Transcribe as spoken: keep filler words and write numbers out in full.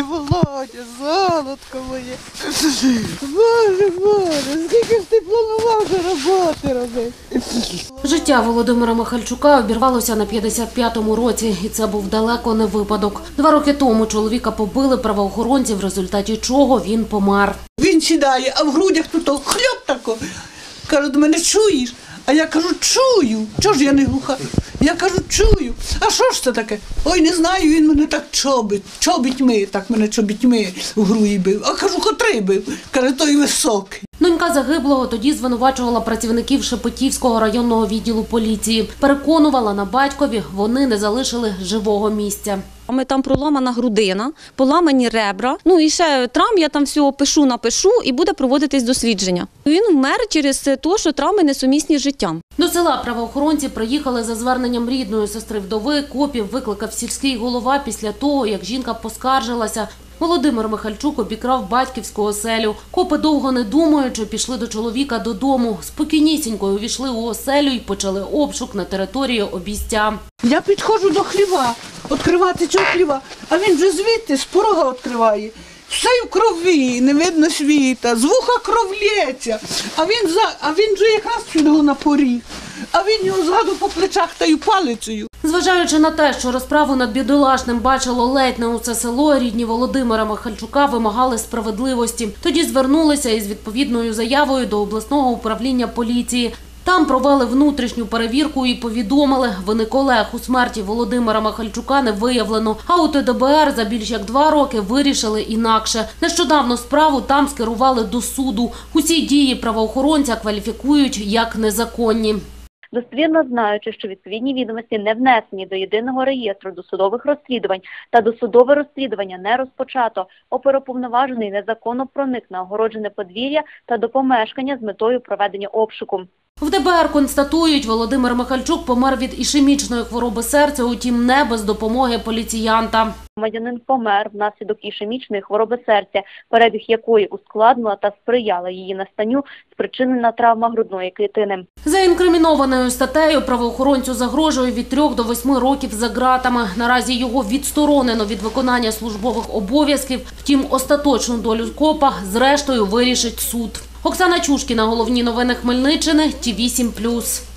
Володя, золотко моє. Боже, Боже, скільки ж ти планував до роботи робити? Життя Володимира Михальчука обірвалося на п'ятдесят п'ятому році, і це був далеко не випадок. Два роки тому чоловіка побили правоохоронці, в результаті чого він помер. Він сідає, а в грудях тут хльоп тако. Каже, до мене чуєш? А я кажу, чую. Чого ж я не глуха? Я кажу, чую. А що ж це таке? Ой, не знаю, він мене так чобить, чобітьми, так мене чобітьми в груді бив. А кажу, котрий бив? Каже, той високий. Донька загиблого тоді звинувачувала працівників Шепетівського районного відділу поліції. Переконувала на батькові, вони не залишили живого місця. Ми там проламана грудина, поламані ребра, ну і ще травм, я там всього пишу, напишу і буде проводитись дослідження. Він вмер через те, що травми несумісні з життям. До села правоохоронці приїхали за зверненням рідної сестри вдови. Копів викликав сільський голова після того, як жінка поскаржилася. Володимир Михальчук обікрав батьківську оселю. Копи, довго не думаючи, пішли до чоловіка додому. Спокійнісінько увійшли у оселю і почали обшук на території обійстя. Я підходжу до хліва, відкривати цього хліва, а він вже звідти з порога відкриває. Все в крові, не видно світа, з вуха кров лється, а він, за, а він вже якраз його на поріг, а він його ззаду по плечах та й палицею. Зважаючи на те, що розправу над бідолашним бачило ледь не усе село, рідні Володимира Михальчука вимагали справедливості. Тоді звернулися із відповідною заявою до обласного управління поліції. Там провели внутрішню перевірку і повідомили, вини колег у смерті Володимира Михальчука не виявлено. А у Те Де Бе Ер за більш як два роки вирішили інакше. Нещодавно справу там скерували до суду. Усі дії правоохоронця кваліфікують як незаконні. Достовірно знаючи, що відповідні відомості не внесені до єдиного реєстру досудових розслідувань та досудове розслідування не розпочато, оперуповноважений незаконно проник на огороджене подвір'я та до помешкання з метою проведення обшуку. В Де Бе Ер констатують, Володимир Михальчук помер від ішемічної хвороби серця, утім не без допомоги поліціянта. Громадянин помер внаслідок ішемічної хвороби серця, перебіг якої ускладнила та сприяла її настанню, спричинена травма грудної клітини. За інкримінованою статтею правоохоронцю загрожує від трьох до восьми років за ґратами. Наразі його відсторонено від виконання службових обов'язків. Втім, остаточну долю копа зрештою вирішить суд. Оксана Чушкіна, головні новини Хмельниччини, Ті вісім плюс.